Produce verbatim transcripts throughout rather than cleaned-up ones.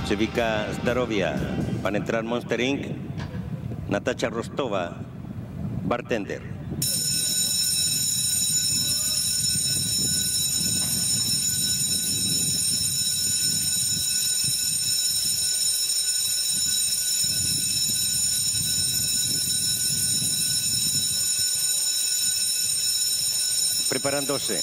Se ubica Zdarovia. Van a entrar Monster incorporated. Natasha Rostova, Bartender. Preparándose.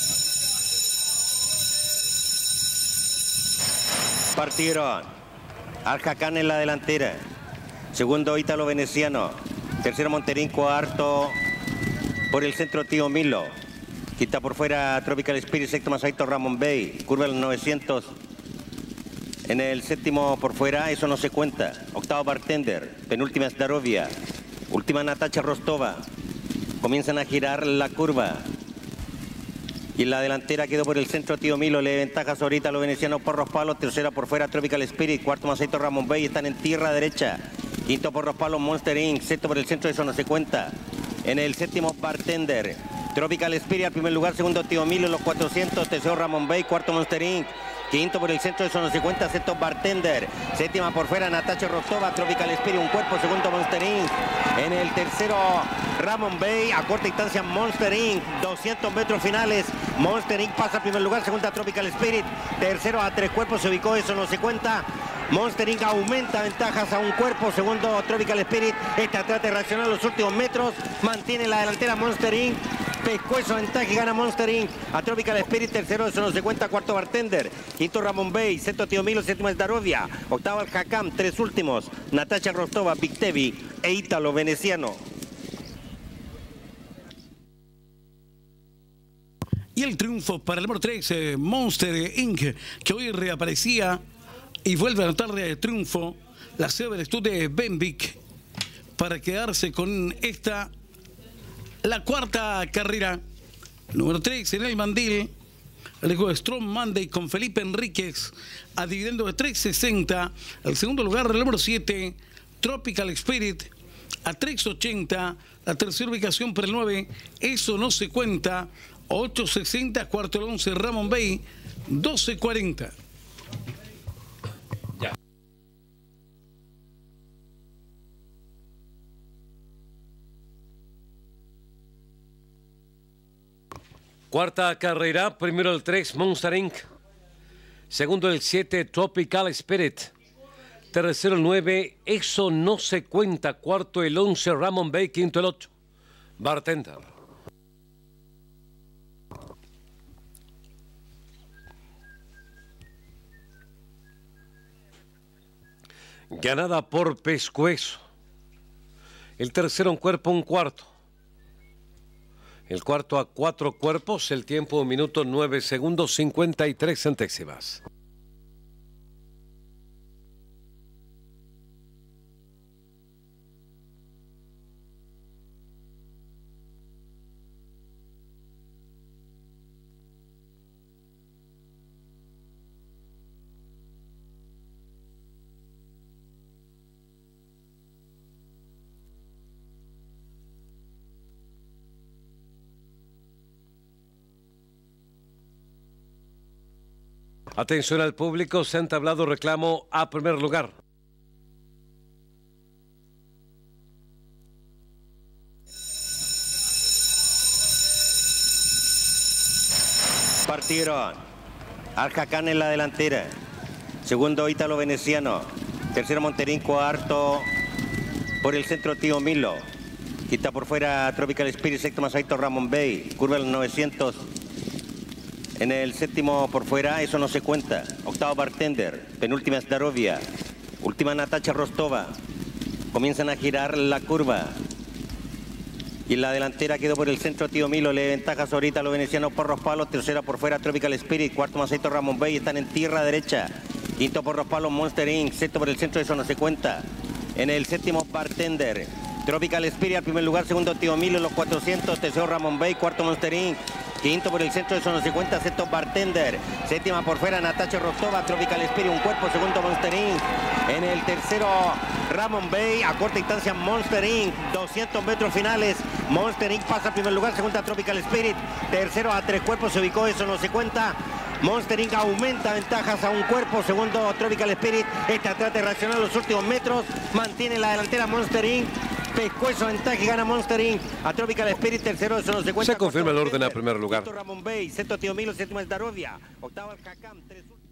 Partieron. Al-Hakan en la delantera. Segundo, ítalo-veneciano. Tercero, Monterín. Cuarto, por el centro, Tío Milo. Quita por fuera Tropical Spirit. Sexto, Masaito Ramón Bay. Curva el novecientos. En el séptimo por fuera, eso no se cuenta. Octavo, Bartender. Penúltima, Zdarovia. Última, Natasha Rostova. Comienzan a girar la curva. Y en la delantera quedó por el centro Tío Milo, le ventajas ahorita a los venecianos Porros Palos. Tercera por fuera Tropical Spirit, cuarto Masaito Ramón Bay, están en tierra derecha. Quinto Porros Palos Monster incorporated, sexto por el centro, eso no se cuenta. En el séptimo Bartender, Tropical Spirit al primer lugar, segundo Tío Milo en los cuatrocientos, tercero Ramón Bay, cuarto Monster incorporated. Quinto por el centro, eso no se cuenta, sexto Bartender. Séptima por fuera Natasha Rostova, Tropical Spirit, un cuerpo, segundo Monster incorporated. En el tercero Ramón Bay, a corta distancia Monster incorporated, doscientos metros finales. Monster incorporated pasa al primer lugar, segunda Tropical Spirit. Tercero a tres cuerpos se ubicó, eso no se cuenta. Monster incorporated aumenta ventajas a un cuerpo, segundo Tropical Spirit. Este trata de reaccionar los últimos metros, mantiene la delantera Monster incorporated. Pescó esa ventaja y gana Monster incorporated. A Tropical Spirit, tercero, eso no se cuenta, cuarto Bartender. Quinto Ramón Bay, sexto Tío Milo, séptimo Zdarovia. Octavo Al-Hakan, tres últimos. Natasha Rostova, Biktevi e Ítalo Veneciano. Y el triunfo para el número tres, eh, Monster incorporated, que hoy reaparecía y vuelve a anotar de triunfo la Sever Stud de Benvik para quedarse con esta, la cuarta carrera. Número tres en el mandil, el juego Strong Monday con Felipe Enríquez a dividendo de tres sesenta. El segundo lugar del número siete, Tropical Spirit a tres ochenta. La tercera ubicación para el nueve, eso no se cuenta, ocho sesenta. Cuarto el once, Ramón Bay, doce cuarenta. Ya. Cuarta carrera, primero el tres, Monster incorporated. Segundo el siete, Tropical Spirit. Tercero el nueve, eso no se cuenta. Cuarto el once, Ramón Bay. Quinto el ocho, Bartender. Ganada por pescuezo. El tercero un cuerpo, un cuarto. El cuarto a cuatro cuerpos, el tiempo un minuto nueve segundos cincuenta y tres centésimas. Atención al público, se ha entablado reclamo a primer lugar. Partieron. Al-Hakan en la delantera. Segundo, ítalo-veneciano. Tercero, Monterín. Cuarto, por el centro, Tío Milo. Quita por fuera Tropical Spirit. Sexto, Masaito Ramón Bay. Curva el novecientos. En el séptimo por fuera, eso no se cuenta. Octavo Bartender, penúltima Zdarovia, última Natasha Rostova. Comienzan a girar la curva. Y en la delantera quedó por el centro Tío Milo, le ventajas ahorita a los venecianos Porros Palos. Tercera por fuera Tropical Spirit, cuarto Masaito Ramón Bay, están en tierra derecha. Quinto Porros Palos Monster incorporated, sexto por el centro, eso no se cuenta. En el séptimo Bartender, Tropical Spirit al primer lugar, segundo Tío Milo en los cuatrocientos, tercero Ramón Bay, cuarto Monster incorporated. Quinto por el centro, eso no se cuenta, sexto Bartender. Séptima por fuera, Natasha Rostova, Tropical Spirit, un cuerpo, segundo Monster incorporated. En el tercero, Ramón Bay, a corta distancia Monster incorporated. doscientos metros finales, Monster incorporated pasa al primer lugar, segunda Tropical Spirit. Tercero a tres cuerpos se ubicó, eso no se cuenta. Monster Inc aumenta ventajas a un cuerpo. Segundo, Tropical Spirit. Este trata de reaccionar los últimos metros. Mantiene la delantera Monster Inc. Pescuezo ventaja y gana Monster Inc. A Tropical Spirit. Tercero, eso no se cuenta. Se confirma el orden a primer lugar. Ramón Bay. Sexto, Tío Milo. Séptimo, el Darovia. Octavo, el Jacam. Tres...